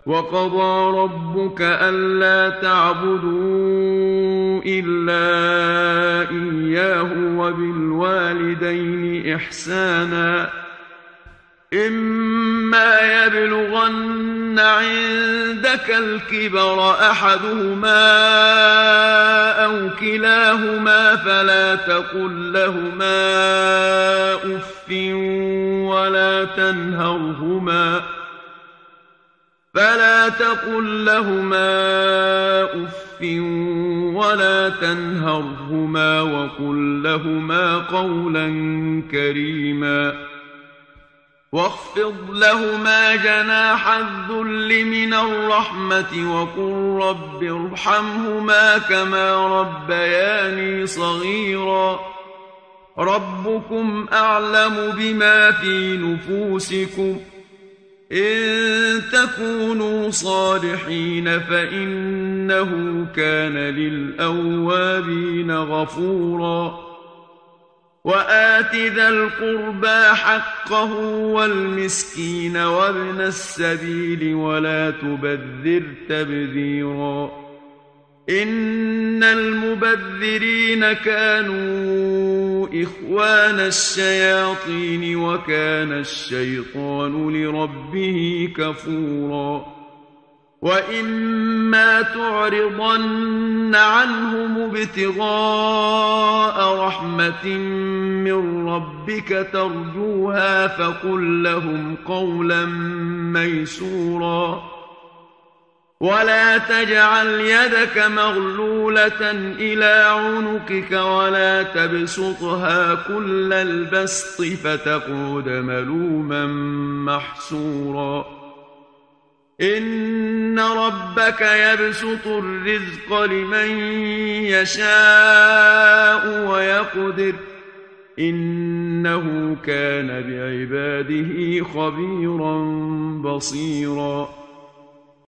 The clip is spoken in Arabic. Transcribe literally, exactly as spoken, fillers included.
وقضى ربك ألا تعبدوا إلا إياه وبالوالدين إحسانا إما يبلغن عندك الكبر أحدهما أو كلاهما فلا تقل لهما أف ولا تنهرهما فلا تقل لهما أف ولا تنهرهما وقل لهما قولا كريما واخفض لهما جناح الذل من الرحمة وقل رب ارحمهما كما ربياني صغيرا ربكم أعلم بما في نفوسكم إن تكونوا صالحين فإنه كان للأوابين غفورا وآت ذا القربى حقه والمسكين وابن السبيل ولا تبذر تبذيرا إن المبذرين كانوا إخوان الشياطين وكان الشيطان لربه كفورا وإما تعرضن عنهم ابتغاء رحمة من ربك ترجوها فقل لهم قولا ميسورا ولا تجعل يدك مغلولة إلى عنقك ولا تبسطها كل البسط فتقعد ملوما محسورا إن ربك يبسط الرزق لمن يشاء ويقدر إنه كان بعباده خبيرا بصيرا